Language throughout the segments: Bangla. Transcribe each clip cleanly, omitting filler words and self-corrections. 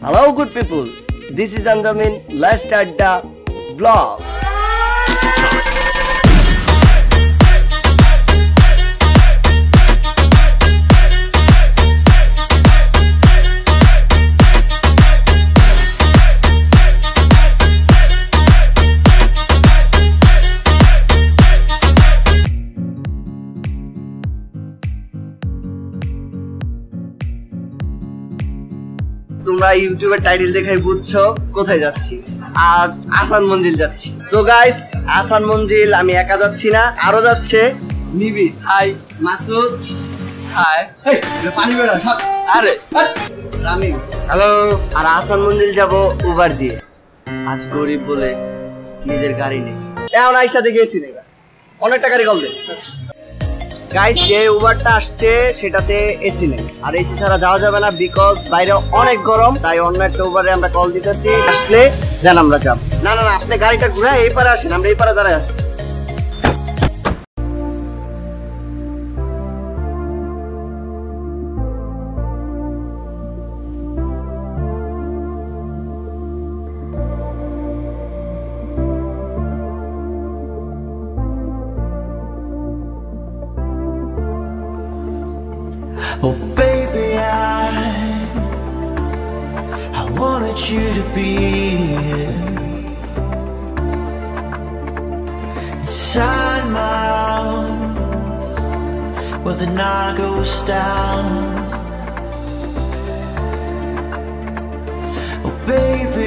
Hello good people, this is Anjamin. Let's start the vlog. তোমরা ইউটিউবের টাইটেল দেখাই বুঝছো কোথায় যাচ্ছি। আজ আসান মঞ্জিল যাচ্ছি। সো গাইস, আসান মঞ্জিল আমি একা যাচ্ছি না, আরো যাচ্ছে নিবিড়, হাই, মাসুদ, হাই, পানি বেড়া সব, আরে রামিম, হ্যালো। আর আসান মঞ্জিল যাব উবার দিয়ে। আজ গরিব বলে নিজের গাড়ি নেই, এখন আইসা দেখেছি না, অনেক টাকারই কল দে। গাইস, যে উবারটা আসছে সেটাতে এসি নেই, আর এসি ছাড়া যাওয়া যাবে না, বিকজ বাইরে অনেক গরম। তাই অন্য একটা উবারে আমরা কল দিতেছি, আসলে দেন আমরা যাব। না না না, আপনি গাড়িটা ঘুরে এই পারে আসেন, আমরা এই পারে দাঁড়ায় আছি। Oh baby, I wanted you to be here inside my arms where the night goes down. Oh baby,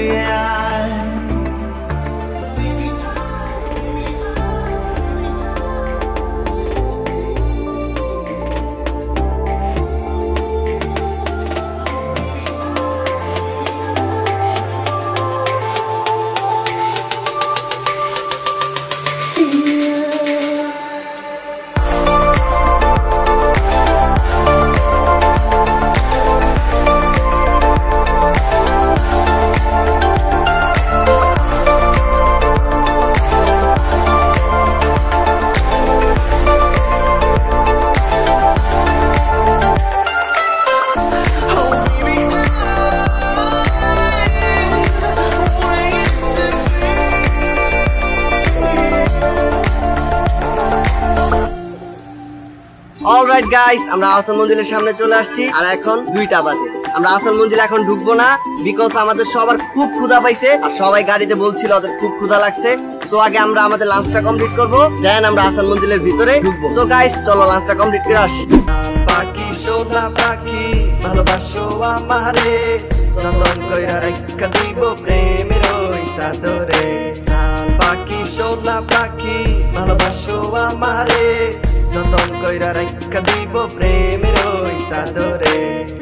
alright guys, আমরা আসান মঞ্জিলের সামনে চলে আসছি, আর এখন 2টা বাজে। আমরা আসান মঞ্জিল এখন ঢুকবো না, বিকজ আমাদের সবার খুব ক্ষুধা পাইছে, আর সবাই গাড়িতে বলছিল ওদের খুব ক্ষুধা লাগছে। সো আগে আমরা আমাদের লাঞ্চটা কমপ্লিট করবো, দেন আমরা আসান মঞ্জিলের ভিতরে ঢুকবো। সো গাইস, চলো লাঞ্চটা কমপ্লিট করে আসি। পাখি সোনা পাখি ভালোবাসো আমারে, যতন কইরা রাখা দিব প্রেমের ওই সাদরে। পাখি সোনা পাখি ভালোবাসো আমারে, যতন কইরা রাখা দিব প্রেমের ওই সাদরে।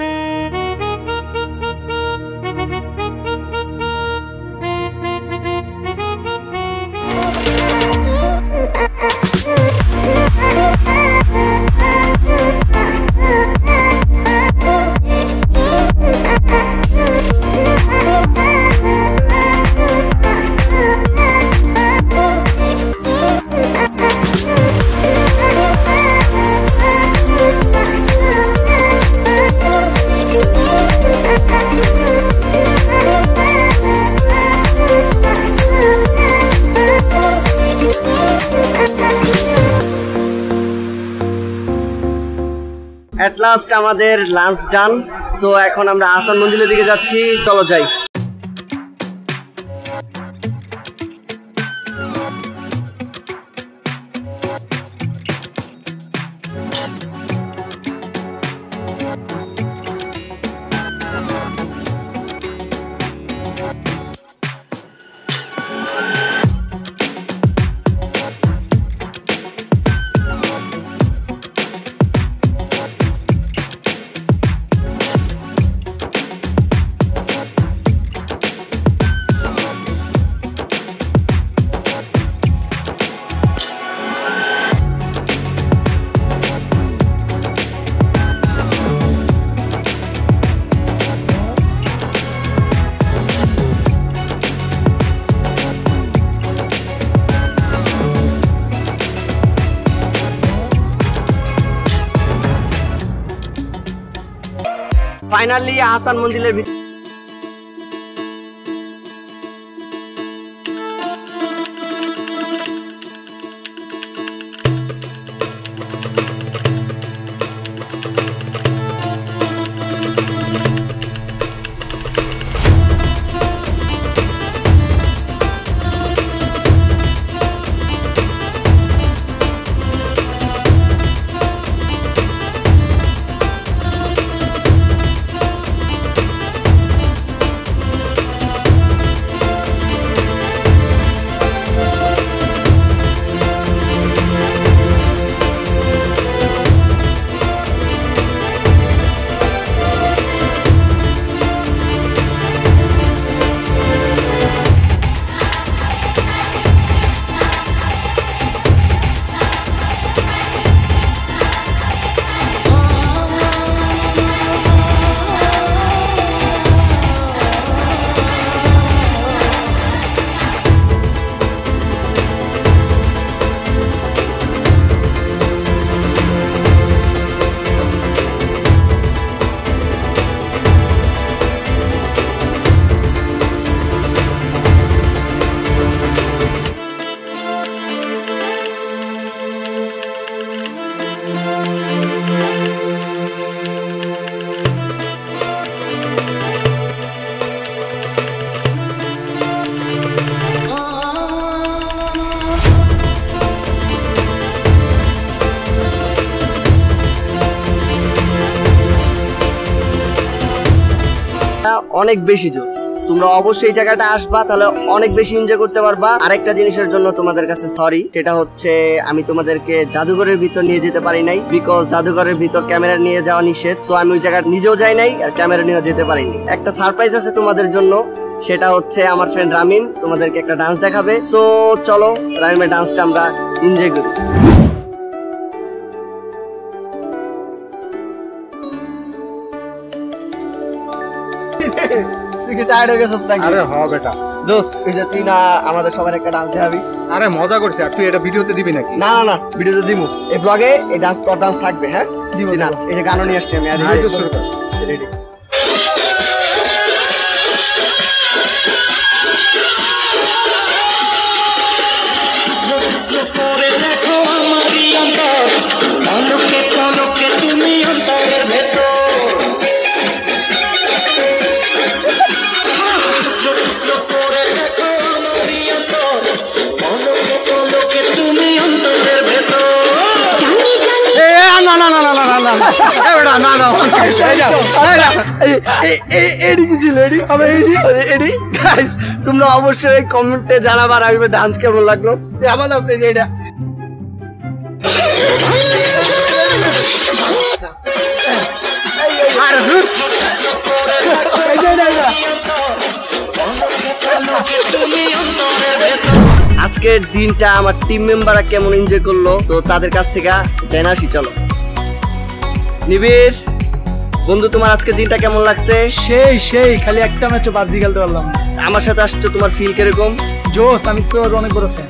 এট লাস্ট আমাদের লাঞ্চ ডান। সো এখন আমরা আসান মঞ্জিলের দিকে যাচ্ছি, চলো যাই। ফাইনালি আহসান মঞ্জিলের অনেক বেশি জোস। তোমরা অবশ্যই এই জায়গাটা আসবা, তাহলে অনেক বেশি এনজয় করতে পারবা। আরেকটা জিনিসের জন্য তোমাদের কাছে সরি, সেটা হচ্ছে আমি তোমাদেরকে জাদুঘরের ভিতর নিয়ে যেতে পারি নাই, বিকজ জাদুঘরের ভিতর ক্যামেরা নিয়ে যাওয়া নিষেধ। সো আমি ওই জায়গায় নিজেও যাই নাই আর ক্যামেরা নিয়েও যেতে পারিনি। একটা সারপ্রাইজ আছে তোমাদের জন্য, সেটা হচ্ছে আমার ফ্রেন্ড রামিন তোমাদেরকে একটা ডান্স দেখাবে। সো চলো রামিনের ডান্সটা আমরা এনজয় করি। আরে হ বেটা, দোস্ত এই যে তুই না আমাদের সবার একটা ডান্স দেখাবি। আরে মজা করছি। আর তুই এটা ভিডিওতে দিবি নাকি? না না না, ভিডিওতে দিমু। এই ব্লগে এই ডান্স তোর ডান্স থাকবে। হ্যাঁ তুই নাচ। এই যে গানও নিয়ে আসছি আমি। হ্যাঁ, তো শুরু কর। রেডি। তোমরা অবশ্যই কমেন্টে জানাবার আমি ডান্স কেমন লাগলো। আমার লাগছে যে এটা আজকের দিনটা আমার টিম মেম্বাররা কেমন এনজয় করলো, তো তাদের কাছ থেকে জেনে আসি। চলো নিবিড় বন্ধু, তোমার আজকের দিনটা কেমন লাগছে? সেই খালি একটা ম্যাচও পাবজি খেলতে পারলাম না। আমার সাথে আসছো, তোমার ফিল কিরকম? জোস, আমি তো অনেক বড় ফ্যান।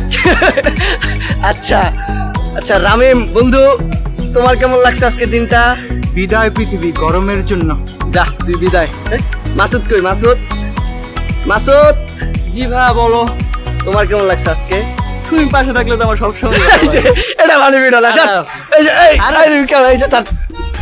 আচ্ছা আচ্ছা রামিম বন্ধু, তোমার কেমন লাগছে আজকের দিনটা? বিদায় পৃথিবী গরমের জন্য। যা তুই বিদায়। মাসুদ কই? মাসুদ মাসুদ জি ভাই বলো। তোমার কেমন লাগছে আজকে? তুমি পাশে থাকলে তো আমার সবসময় এটা মানে ভিডিও না। এই যে এই এই যে তার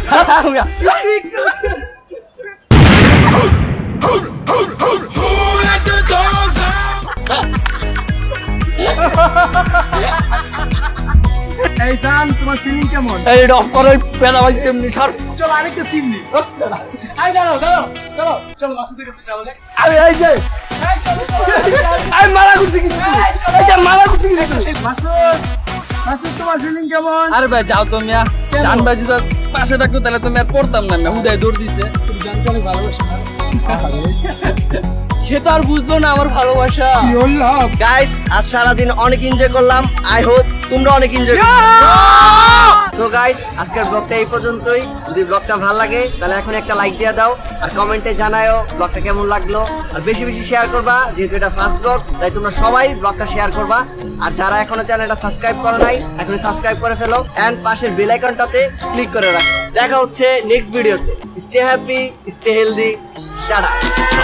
এই জান, তোমার ফিলিং কেমন? এই ডক করে পেলা ভাই এমনি সর। চলো আরেকটা সিন নি। আই দাঁড়াও চলো মাসুদের কাছে যাও। আমি এই যে আমি মারা করছি কি? এই যে মারা করছি কি? মাসুদ তোমার ফিলিং কেমন? আরে ভাই যাও তো মিয়া, জান ভাই যদি পাশে থাকতো তাহলে তুমি আর পড়তাম না। মিয়া হুদায় দৌড় দিছে। তুমি জানতে অনেক ভালোবাসো না? সে তো আর বুঝলো না আমার ভালোবাসা। গাইস আজ সারাদিন অনেক এনজয় করলাম। আই হোপ তোমরা অনেক এনজয় সো গাইস আজকের ব্লগটা এই পর্যন্তই। যদি ব্লগটা ভালো লাগে তাহলে এখন একটা লাইক দিয়ে দাও, আর কমেন্টে জানাও ব্লগটা কেমন লাগলো। আর বেশি বেশি শেয়ার করবা, যেহেতু এটা ফার্স্ট ব্লগ তাই তোমরা সবাই ব্লগটা শেয়ার করবা। আর যারা এখনো চ্যানেলটা সাবস্ক্রাইব করে নাই এখনই সাবস্ক্রাইব করে ফেলো এন্ড পাশের বেল আইকনটাতে ক্লিক করে রাখো। দেখা হচ্ছে নেক্সট ভিডিওতে। Stay happy, stay healthy, tata.